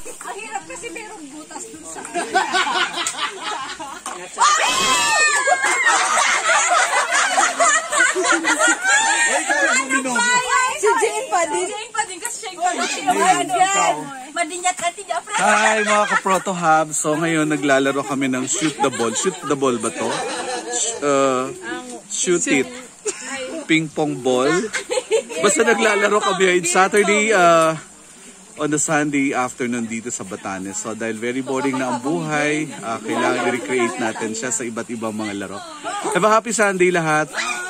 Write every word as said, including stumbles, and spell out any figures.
Ang hirap kasi merong butas dun sa... Si Jane pa din. Jane pa din kasi siya yung madinyat at hindi afraid. Hi mga ka-Proto Hub. So ngayon naglalaro kami ng shoot the ball. Shoot the ball ba to? Uh, shoot it. Ping pong ball. Basta naglalaro kami. It's Saturday uh, on the Sunday afternoon dito sa Batanes. So dahil very boring na ang buhay, uh, kailangan i-recreate natin siya sa iba't ibang mga laro. Have a happy Sunday lahat.